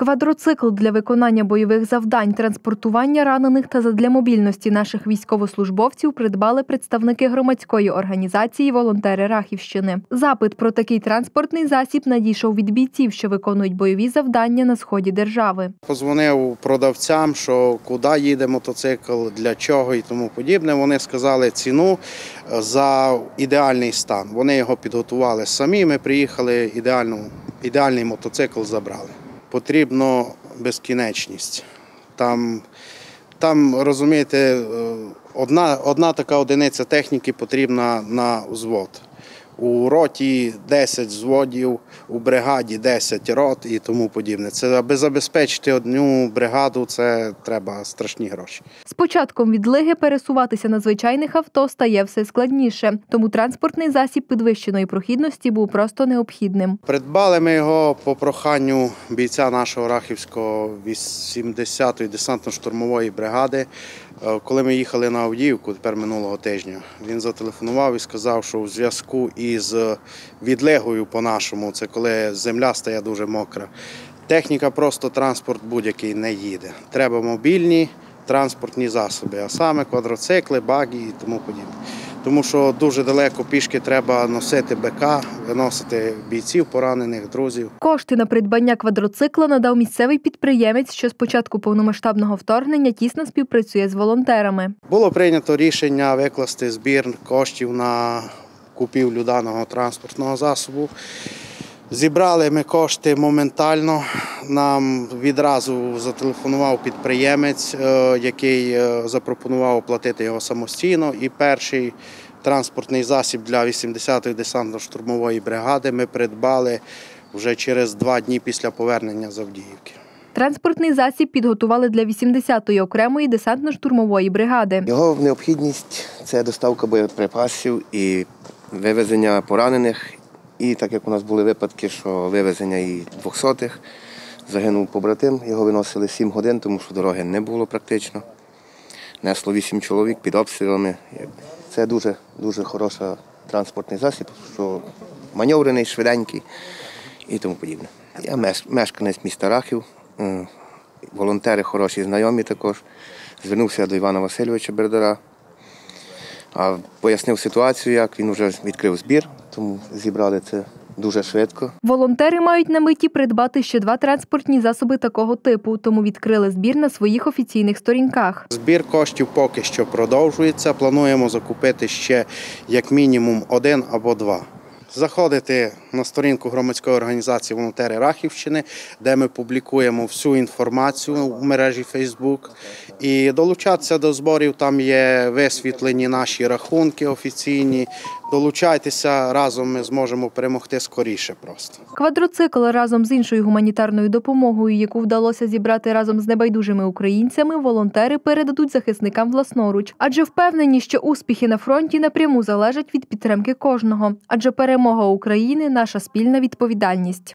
Квадроцикл для виконання бойових завдань, транспортування ранених та задля мобільності наших військовослужбовців придбали представники громадської організації «Волонтери Рахівщини». Запит про такий транспортний засіб надійшов від бійців, що виконують бойові завдання на сході держави. Позвонив продавцям, що куди їде мотоцикл, для чого і тому подібне. Вони сказали ціну за ідеальний стан. Вони його підготували самі, ми приїхали, ідеальний мотоцикл забрали. Потрібно безкінечність. Там, розумієте, одна така одиниця техніки потрібна на взвод. У роті 10 взводів, у бригаді 10 рот і тому подібне. Це аби забезпечити одну бригаду, це треба страшні гроші. З початком відлиги пересуватися на звичайних авто стає все складніше, тому транспортний засіб підвищеної прохідності був просто необхідним. Придбали ми його по проханню бійця нашого Рахівського 80-ї десантно-штурмової бригади. Коли ми їхали на Авдіївку, тепер минулого тижня, він зателефонував і сказав, що у зв'язку із відлигою по-нашому, це коли земля стає дуже мокра, техніка, просто транспорт будь-який не їде. Треба мобільні транспортні засоби, а саме квадроцикли, багі і тому подібне. Тому що дуже далеко пішки треба носити БК, виносити бійців, поранених, друзів. Кошти на придбання квадроцикла надав місцевий підприємець, що з початку повномасштабного вторгнення тісно співпрацює з волонтерами. Було прийнято рішення викласти збір коштів на купівлю даного транспортного засобу. Зібрали ми кошти моментально. Нам відразу зателефонував підприємець, який запропонував оплатити його самостійно. І перший транспортний засіб для 80-ї десантно-штурмової бригади ми придбали вже через 2 дні після повернення з Авдіївки. Транспортний засіб підготували для 80-ї окремої десантно-штурмової бригади. Його необхідність – це доставка боєприпасів і вивезення поранених. І так як у нас були випадки, що вивезення і 200-х, загинув побратим, його виносили 7 годин, тому що дороги не було практично. Несло 8 чоловік під обстрілами. Це дуже хороший транспортний засіб, що маневрений, швиденький і тому подібне. Я мешканець міста Рахів, волонтери хороші, знайомі також. Звернувся до Івана Васильовича Бердара, пояснив ситуацію, як він вже відкрив збір, тому зібрали це дуже швидко. Волонтери мають на меті придбати ще 2 транспортні засоби такого типу, тому відкрили збір на своїх офіційних сторінках. Збір коштів поки що продовжується. Плануємо закупити ще як мінімум 1 або 2. Заходити на сторінку громадської організації «Волонтери Рахівщини», де ми публікуємо всю інформацію в мережі Facebook. І долучатися до зборів, там є висвітлені наші рахунки офіційні. Долучайтеся, разом ми зможемо перемогти скоріше просто. Квадроцикл разом з іншою гуманітарною допомогою, яку вдалося зібрати разом з небайдужими українцями, волонтери передадуть захисникам власноруч. Адже впевнені, що успіхи на фронті напряму залежать від підтримки кожного. Адже перемога України – наша спільна відповідальність.